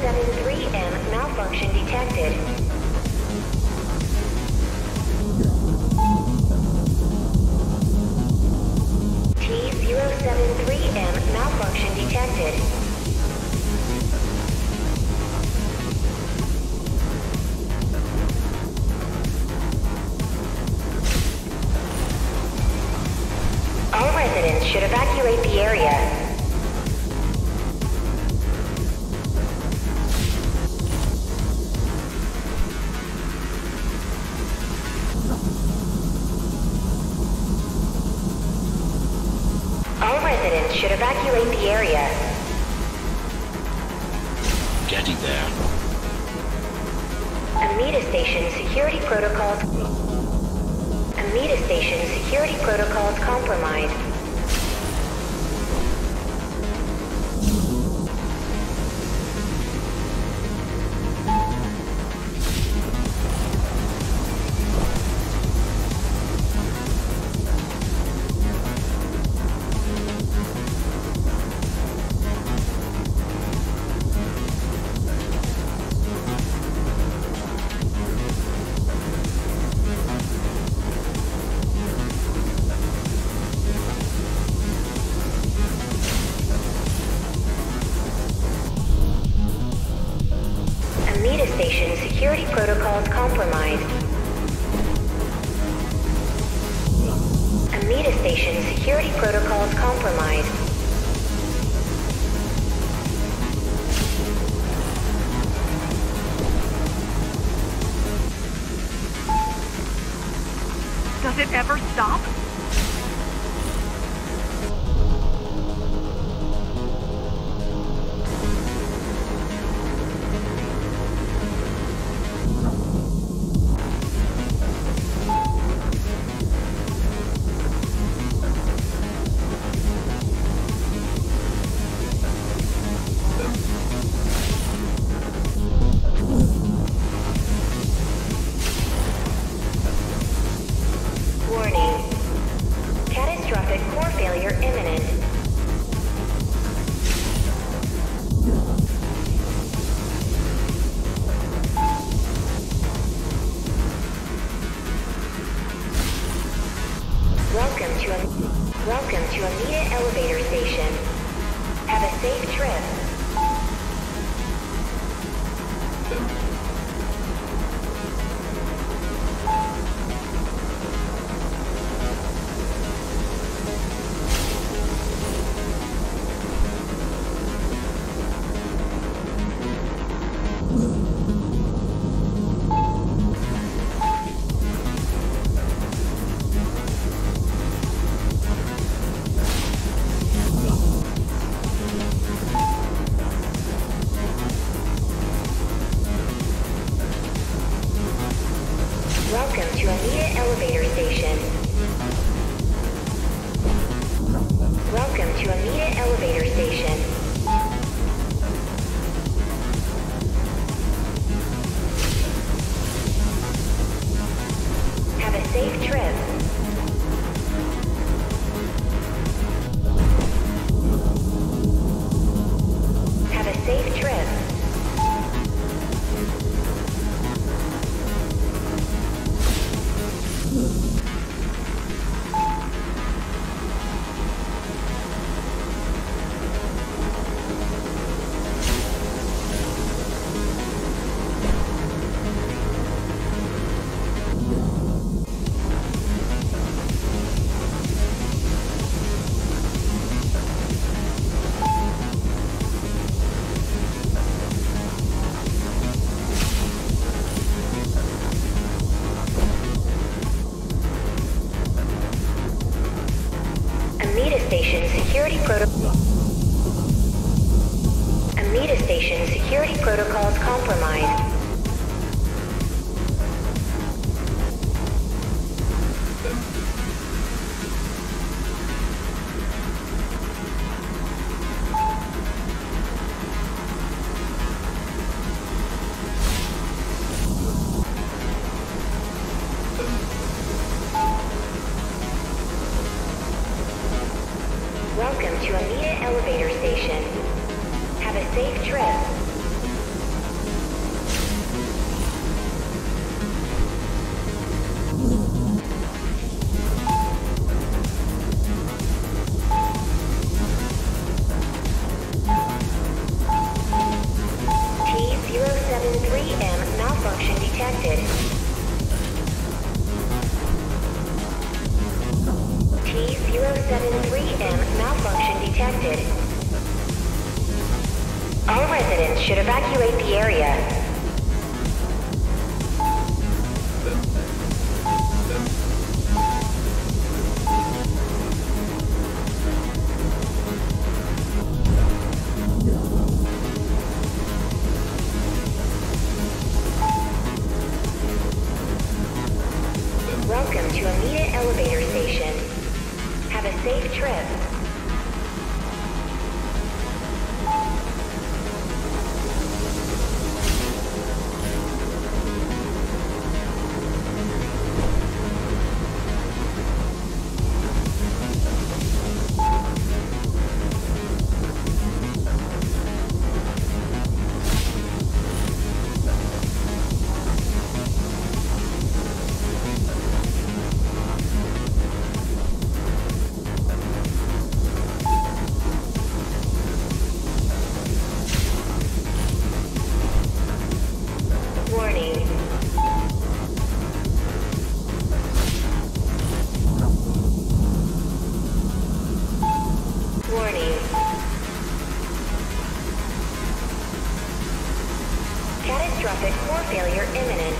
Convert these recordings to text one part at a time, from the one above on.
T073M malfunction detected. T073M malfunction detected. All residents should evacuate the area. All residents should evacuate the area. Getting there. Amida Station security protocols. Amida Station security protocols compromised. Station security protocols compromised. Amida Station security protocols compromised. Does it ever stop? Welcome to Amida Elevator Station. Have a safe trip. Welcome to Amida Elevator Station. Welcome to Amida Elevator Station. Have a safe trip. Have a safe trip. Amida Station security protocols compromised. Welcome to Amida Elevator Station. Have a safe trip. residents should evacuate the area. Welcome to Amida Elevator Station. Have a safe trip. Catastrophic core failure imminent.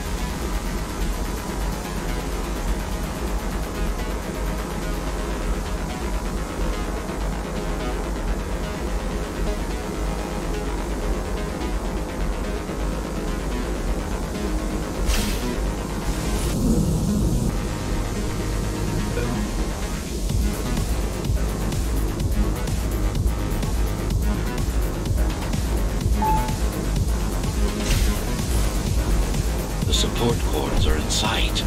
The support cords are in sight.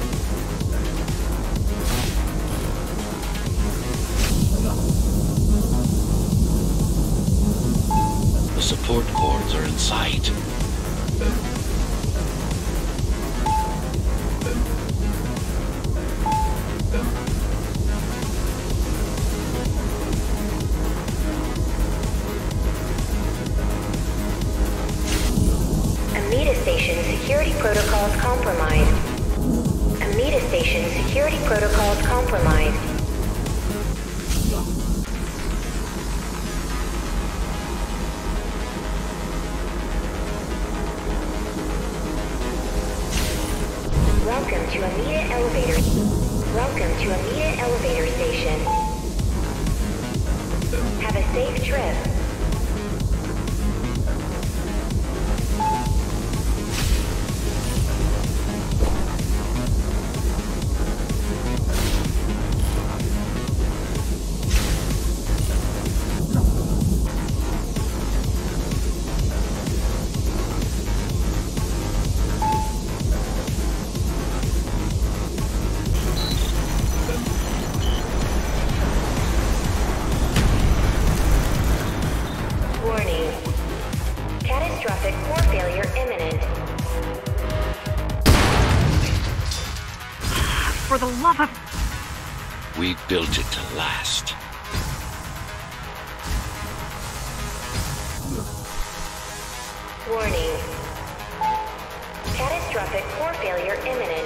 The support cords are in sight. Amida Station security protocols compromised. Amida Station security protocols compromised. Welcome to Amida Elevator. Welcome to Amida Elevator Station. Have a safe trip. Warning. Catastrophic core failure imminent. For the love of... We built it to last. Warning. Catastrophic core failure imminent.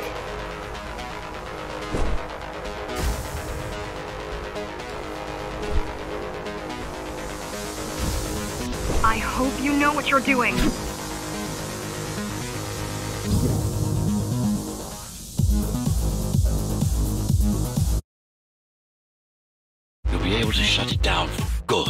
I hope you know what you're doing. You'll be able to shut it down for good.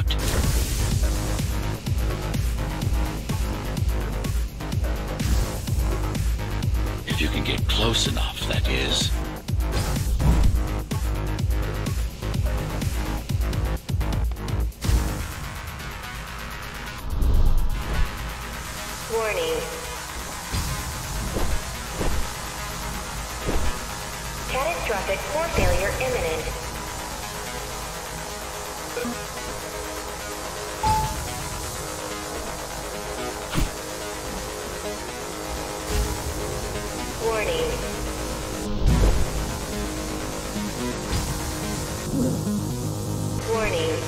If you can get close enough, that is. Warning. Catastrophic core failure imminent. Warning. Warning.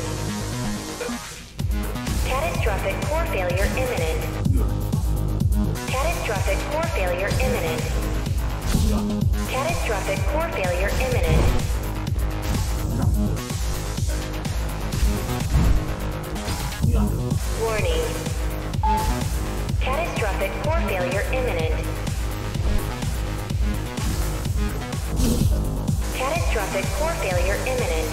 Catastrophic core failure imminent. Catastrophic core failure imminent. Catastrophic core failure imminent. Warning. catastrophic core failure imminent.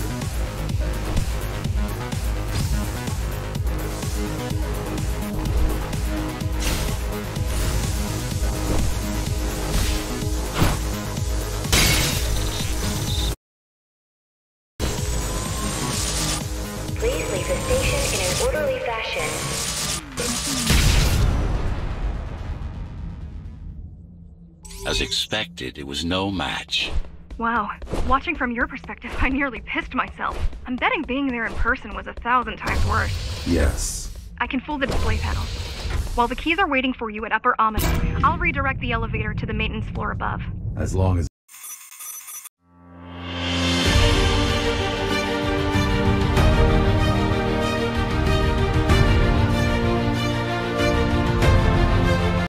Please leave the station in an orderly fashion. As expected, it was no match. Wow. Watching from your perspective, I nearly pissed myself. I'm betting being there in person was 1,000 times worse. Yes. I can fool the display panel. While the keys are waiting for you at Upper Omega, I'll redirect the elevator to the maintenance floor above. As long as